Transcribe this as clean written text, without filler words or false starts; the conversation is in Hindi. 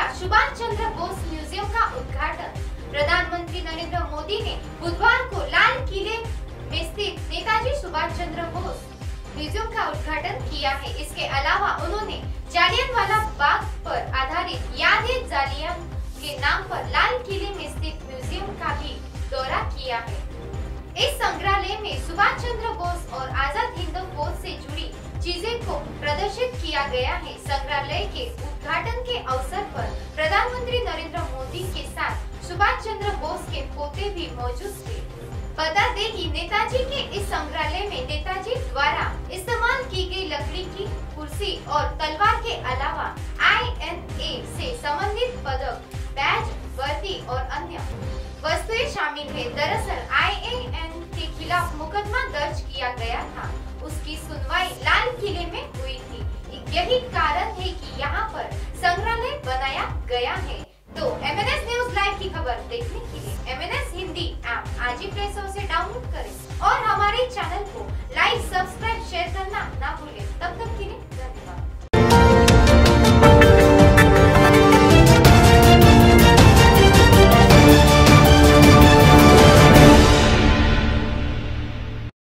सरदार सुभाष चंद्र बोस म्यूजियम का उद्घाटन। प्रधानमंत्री नरेंद्र मोदी ने बुधवार को लाल किले में स्थित नेताजी सुभाष चंद्र बोस म्यूजियम का उद्घाटन किया है। इसके अलावा उन्होंने जालियनवाला बाग पर आधारित याद-ए-जालियां के नाम पर लाल किले में स्थित म्यूजियम का भी दौरा किया है। इस संग्रहालय में सुभाष चंद्र बोस और आजाद हिंद फौज से जुड़ी चीजें को प्रदर्शित किया गया है। संग्रहालय के उद्घाटन के अवसर पर प्रधानमंत्री नरेंद्र मोदी के साथ सुभाष चंद्र बोस के पोते भी मौजूद थे। बता दें कि नेताजी के इस संग्रहालय में नेताजी द्वारा इस्तेमाल की गई लकड़ी की कुर्सी और तलवार के अलावा INA से संबंधित पदक, बैज, वर्दी और अन्य वस्तुएं शामिल है। दरअसल IAN के खिलाफ मुकदमा दर्ज किया गया था, उसकी सुनवाई लाल किले में हुई थी। यही कारण है कि यहाँ पर संग्रहालय बनाया गया है। तो MNS न्यूज लाइव की खबर देखने के लिए MNS हिंदी ऐप आज ही प्ले स्टोर से डाउनलोड करें और हमारे चैनल को लाइक, सब्सक्राइब, शेयर करना ना भूलें।